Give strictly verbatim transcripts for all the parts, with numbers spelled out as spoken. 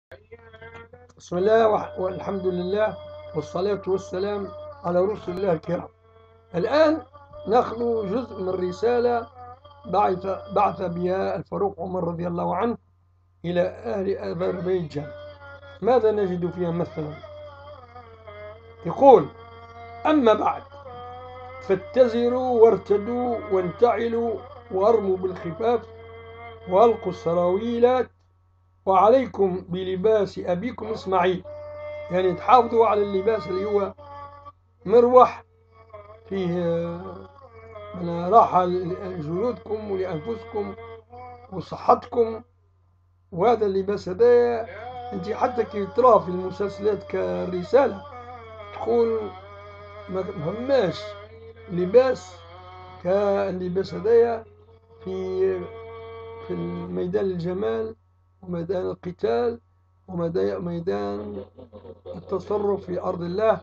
بسم الله والحمد لله والصلاة والسلام على رسل الله الكرام. الآن نخلو جزء من رسالة بعث, بعث بها الفاروق عمر رضي الله عنه إلى أهل أذربيجان. ماذا نجد فيها مثلا؟ يقول: أما بعد فاتزروا وارتدوا وانتعلوا وارموا بالخفاف والقوا السراويلات وعليكم بلباس أبيكم إسماعيل. يعني تحافظوا على اللباس اللي هو مروح فيه من راحة لجلودكم ولأنفسكم وصحتكم. وهذا اللباس هذايا انت حتى كي تراه في المسلسلات كرسالة تقول ما فماش لباس كاللباس هذايا في في ميدان الجمال وميدان القتال وميدان التصرف في أرض الله،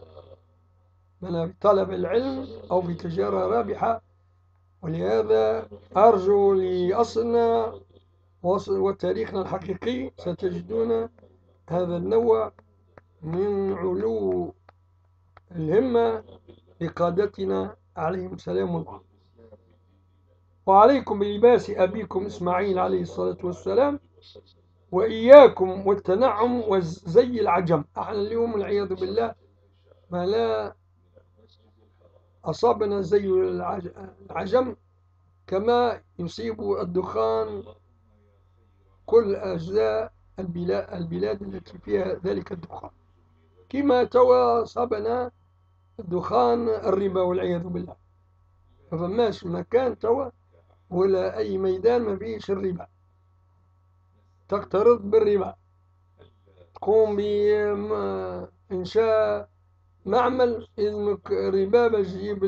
من في طلب العلم أو في تجارة رابحة. ولهذا أرجو لأصلنا وتاريخنا الحقيقي ستجدون هذا النوع من علو الهمة لقادتنا عليهم سلام الله. وعليكم بلباس أبيكم إسماعيل عليه الصلاة والسلام وإياكم والتنعم وزي العجم. احنا اليوم والعياذ بالله ما لا أصابنا زي العجم كما يصيب الدخان كل أجزاء البلاد التي فيها ذلك الدخان، كما توا أصابنا الدخان الربا والعياذ بالله. ما فماش مكان توا ولا أي ميدان ما فيش الربا. تقترض بالربا، تقوم بإنشاء معمل يلزمك ربا باش تجيب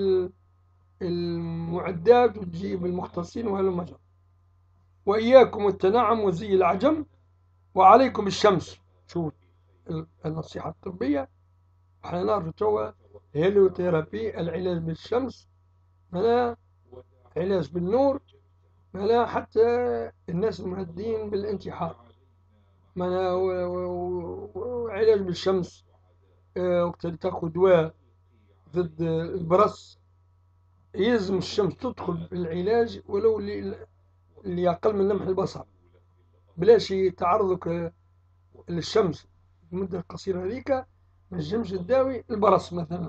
المعدات وتجيب المختصين وهلم جرى. وإياكم التنعم وزي العجم وعليكم الشمس. شوف النصيحة الطبية، احنا نعرف توا هيليوثيرابي، العلاج بالشمس، معناها علاج بالنور، معناها حتى الناس المهدين بالانتحار، معناها علاج بالشمس. وقت اللي تاخذ دواء ضد البرص يلزم الشمس تدخل في العلاج ولو اللي أقل من لمح البصر، بلاش تعرضك للشمس المدة القصيرة هذيك ما تنجمش تداوي البرص مثلا.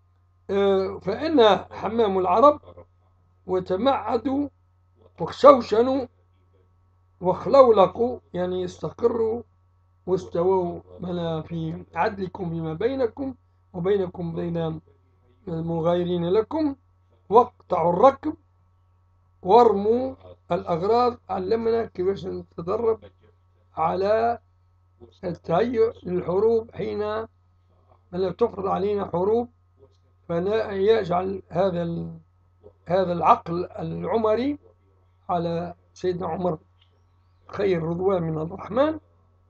فإن حمام العرب وتمعدوا وخشوشنوا وخلولقوا، يعني استقروا واستووا من في عدلكم فيما بينكم وبينكم بين المغايرين لكم، واقطعوا الركب وارموا الأغراض. علمنا كيفاش نتدرب على التهيؤ للحروب حين تفرض علينا حروب، فيجعل هذا هذا العقل العمري على سيدنا عمر خير رضوان من الرحمن.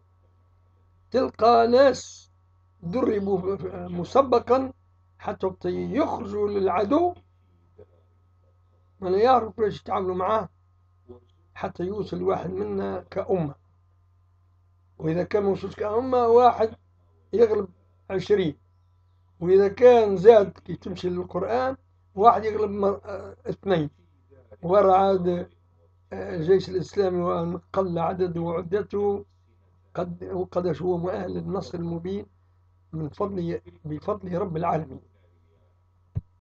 تلقى ناس دربوا مسبقا حتى يخرجوا للعدو من يعرف كيفاش يتعاملوا معاه حتى يوصل الواحد منا كأمة. وإذا كان ما وصلش كأمة واحد يغلب عشرين، وإذا كان زاد كي تمشي للقرآن واحد يغلب اثنين. ورا عاد الجيش الإسلامي وأن قل عدده وعدته قد وقدش هو مؤهل للنصر المبين من فضل بفضل رب العالمين.